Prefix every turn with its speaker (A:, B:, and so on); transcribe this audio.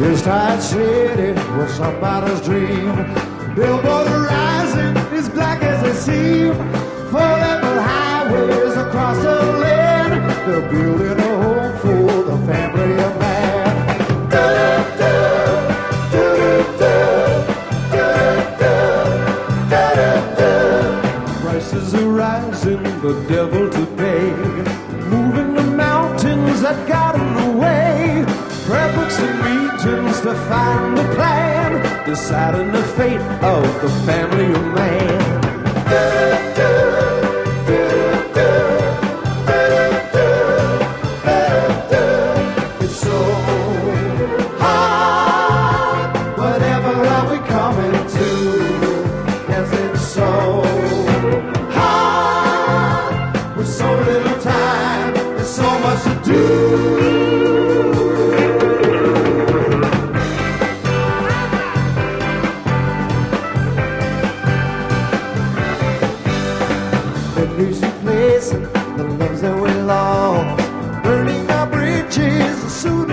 A: This tight city was somebody's dream. Billboard rising as black as they seem. Four-level highways across the land. They're building a home for the family of man. Prices are rising, the devil to pay. Moving the mountains that got in the way. Prayer books and meetings to find the plan, deciding the fate of the family of man. It's so hard, whatever are we coming to? Yes, it's so hard, with so little time, there's so much to do. Losing place, the loves that we lost, burning our bridges, soon